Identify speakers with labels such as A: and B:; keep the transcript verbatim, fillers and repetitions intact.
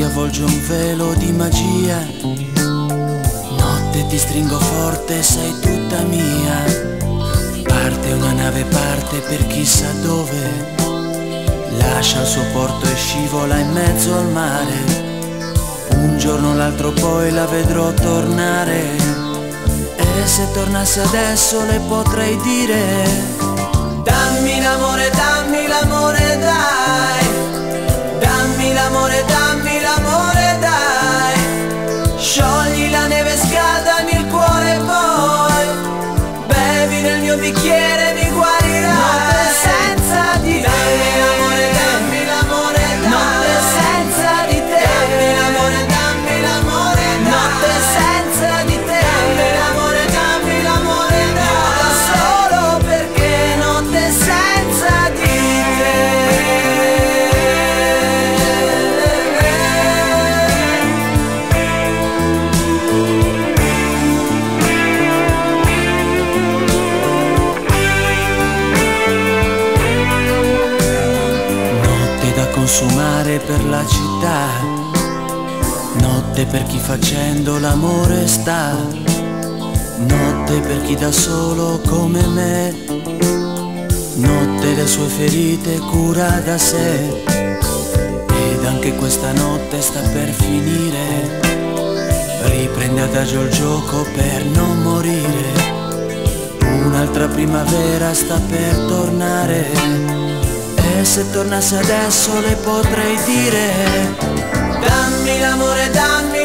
A: ti avvolge un velo di magia. Notte ti stringo forte, sei tutta mia. Parte una nave, parte per chissà dove, lascia il suo porto e scivola in mezzo al mare. Un giorno o l'altro poi la vedrò tornare, e se tornasse adesso le potrei dire: dammi l'amore, dammi l'amore, dai. Dammi l'amore, dammi l'amore, dai. Sciogli la neve, scaldami il cuore, poi bevi nel mio bicchiere, mi guarirai. Notte senza di te, dammi l'amore, dammi l'amore, dai. Notte senza di te, dammi l'amore, dammi l'amore, dai. Notte senza di te, dammi l'amore, dammi l'amore, dai. Solo perché notte senza di consumare per la città, notte per chi facendo l'amore sta, notte per chi da solo come me, notte le sue ferite cura da sé. Ed anche questa notte sta per finire, riprende adagio il gioco per non morire. Un'altra primavera sta per tornare, e se tornasse adesso le potrei dire: dammi l'amore, dammi